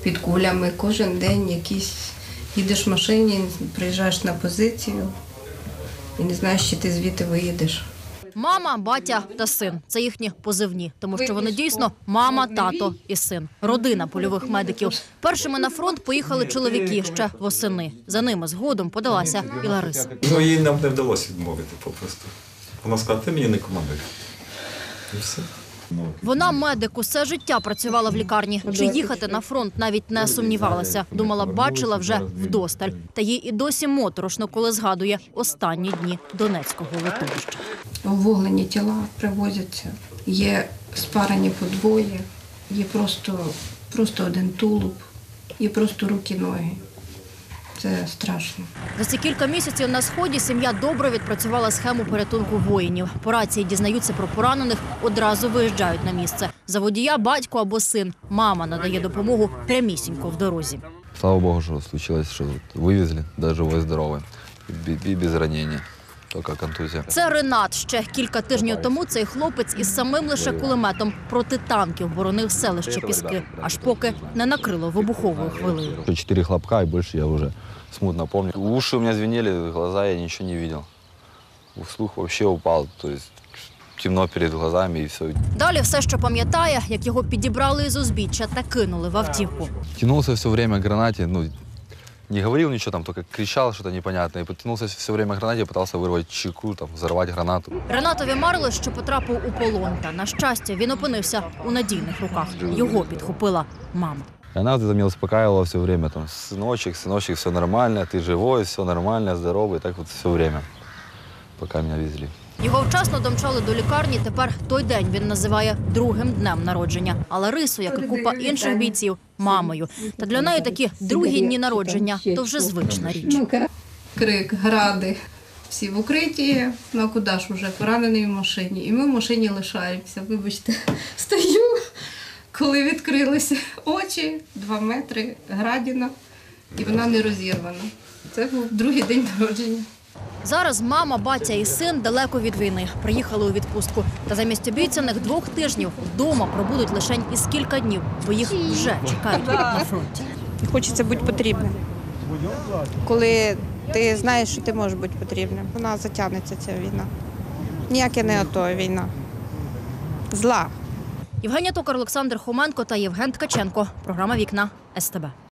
під кулями. Кожен день їдеш в машині, приїжджаєш на позицію і не знаєш, чи ти звідти виїдеш. Мама, батя та син – це їхні позивні, тому що вони дійсно мама, тато і син. Родина польових медиків. Першими на фронт поїхали чоловіки ще восени. За ними згодом подалася і Лариса. Їй нам не вдалося відмовити попросту. Вона сказала, ти мені не командуй. І все. Вона медик, усе життя працювала в лікарні. Чи їхати на фронт навіть не сумнівалася. Думала, бачила вже вдосталь. Та їй і досі моторошно, коли згадує останні дні Донецького литовища. Овуглені тіла привозяться, є спарані подвоє, є просто один тулуб, є просто руки-ноги. Це страшно. За ці кілька місяців на Сході сім'я добре відпрацювала схему порятунку воїнів. По рації дізнаються про поранених, одразу виїжджають на місце. За водія батько або син. Мама надає допомогу прямісінько в дорозі. Слава Богу, що случилось, що вивезли, навіть живий, здоровий, і без ранення. Тільки контузія. Це Ренат. Ще кілька тижнів тому цей хлопець із самим лише кулеметом проти танків боронив селище Піски, аж поки не накрило вибуховою хвилею. 4 хлопка, і більше я вже смутно пам'ятаю. Уші у мене звенели, глаза я нічого не бачив. Слух взагалі упав, тобто темно перед глазами і все. Далі все, що пам'ятає, як його підібрали із узбіччя та кинули в автівку. Тянулся все время к гранате, не говорил ничего, там только кричал что-то непонятное. И потянулся все время к гранате, пытался вырвать чеку, взорвать гранату. Ренатові марили, що потрапив у полон. Та, на щастя, він опинився у надійних руках. Його підхопила мама. И она меня успокаивала все время, сыночек, все нормально, ты живой, все нормально, здоровый, так вот все время, пока меня везли. Його вчасно домчали до лікарні, тепер той день він називає другим днем народження. А Ларису, як і купа інших бійців, мамою. Та для неї такі другі дні народження – то вже звична річ. Крик, гради, всі в укритті, ну а куди ж вже, поранений в машині. І ми в машині лишаємося, вибачте, стою, коли відкрилися очі, 2 метри, градіна, і вона не розірвана. Це був другий день народження. Зараз мама, батя і син далеко від війни. Приїхали у відпустку. Та замість обіцяних 2 тижнів вдома пробудуть лише із кілька днів, бо їх вже чекають на фронті. Хочеться бути потрібним. Коли ти знаєш, що ти можеш бути потрібним, вона затягнеться, ця війна. Ніяке не ото війна. Зла. Євгенія Токар, Олександр Хоменко та Євген Ткаченко. Програма «Вікна» СТБ.